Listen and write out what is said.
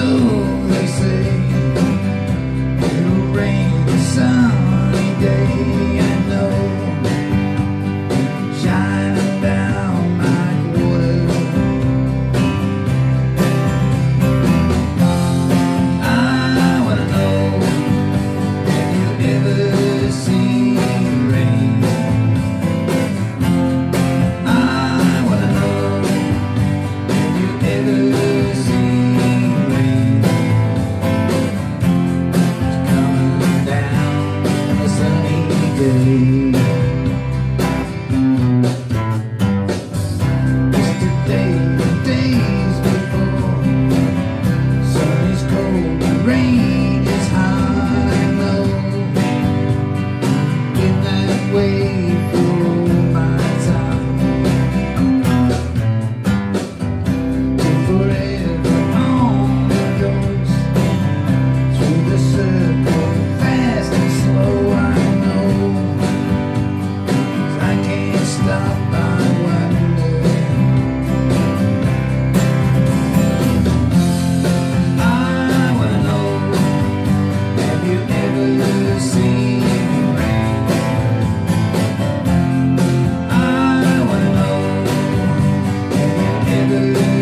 though they say it'll rain a sunny day, I know, shining down like water. I wanna know, have you ever seen rain? I wanna know, have you ever seen rain? It's coming down on a sunny day. Yesterday, the days before, sun is cold and rain is hot, I know. Been that way for all my time, till forever on it goes, through the circle, fast and slow, I know. 'Cause I can't stop, I wonder. I wanna know, have you ever seen rain? I wanna know, have you ever